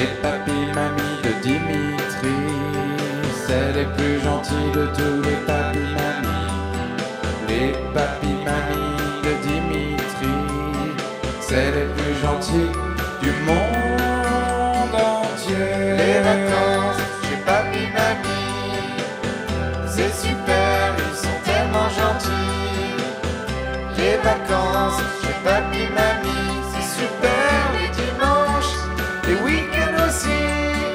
Les papis mamies de Dimitri, c'est les plus gentils de tous les papis mamies. Les papis mamies de Dimitri, c'est les plus gentils du monde entier. Les vacances chez papy mamie, c'est super, ils sont tellement gentils. Les vacances chez papy mamie, c'est super, les dimanches, les week-ends aussi.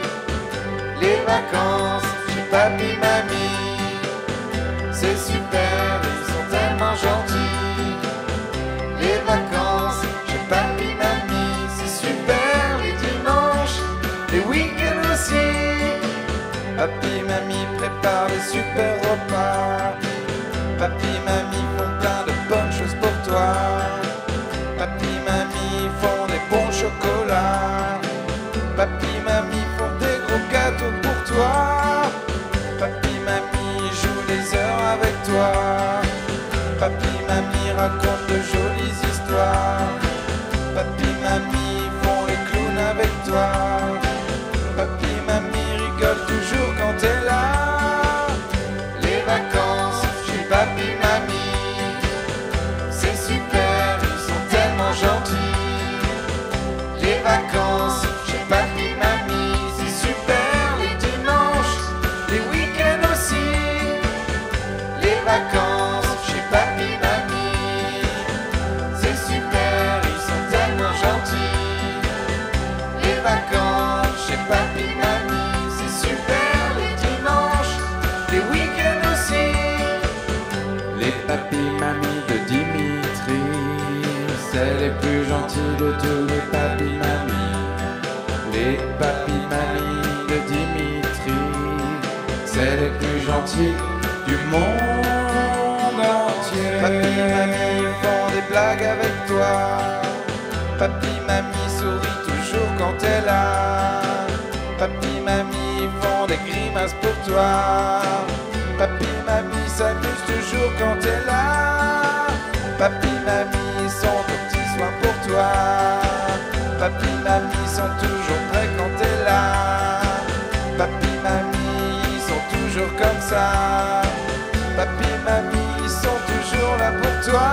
Les vacances chez papy mamie, c'est super, ils sont tellement gentils. Les vacances chez papy mamie, c'est super, les dimanches, les week-ends aussi. Papy mamie prépare des super repas. Papy mamie font plein de bonnes choses pour toi. Papy mamie font des bons chocolats. Papy mamie font des gros gâteaux pour toi. Papy mamie joue des heures avec toi. Papy mamie raconte de jolies histoires. Papy mamie font les clowns avec toi. Papy mamie rigole toujours quand t'es là. Les vacances chez papy mamie, c'est super, ils sont tellement gentils. Les vacances chez papy mamie, c'est super, les dimanches, les week-ends aussi. Les vacances chez papy mamie, c'est super, ils sont tellement gentils. Les vacances chez papy mamie, c'est super, les dimanches, les week-ends aussi. Les papis mamies de Dimitri, c'est les plus gentils de tous les papis mamies. Les papis mamies de Dimitri, c'est les plus gentils du monde entier. Papy mamie font des blagues avec toi. Papy mamie sourit toujours quand t'es là. Papy mamie font des grimaces pour toi. Papy mamie s'amuse toujours quand t'es là. Papy mamie sont aux petits soins pour toi. Papy mamie sont toujours prêts quand t'es là. Papy mamie sont toujours comme ça. Papy mamie sont toujours là pour toi.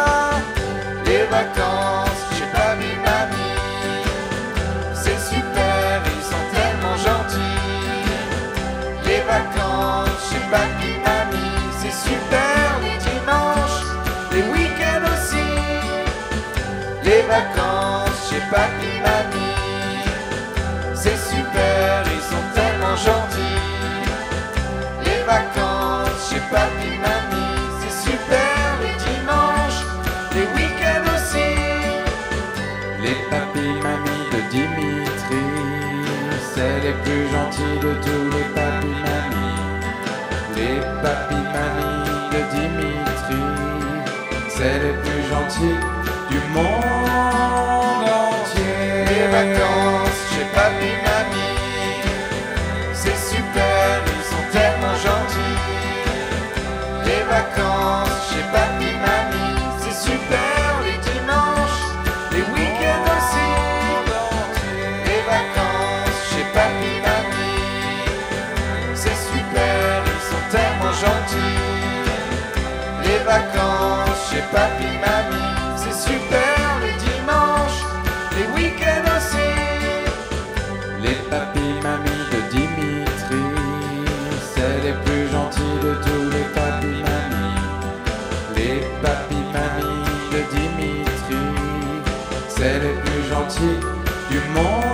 Les vacances chez papy mamie, c'est super, ils sont tellement gentils. Les vacances chez papy mamie, c'est super, les dimanches, les week-ends aussi. Les vacances chez papy mamie, c'est super, ils sont tellement gentils. Les vacances chez papy mamie, c'est super, les dimanches, les week-ends aussi. Les papis mamies de Dimitri, c'est les plus gentils de tous les papis mamies. Les papis mamies de Dimitri, c'est les plus gentils du monde entier. Les vacances chez papy mamie, c'est super, ils sont tellement gentils. Les vacances chez papy mamie, c'est super, les dimanches, les week-ends aussi. Les vacances chez papy mamie, c'est super, ils sont tellement gentils. Les vacances chez papy mamie, c'est super, les dimanches, les week-ends aussi. Les papis mamies de Dimitri, c'est les plus gentils de tous les papis mamies. Les papis mamies de Dimitri, c'est les plus gentils du monde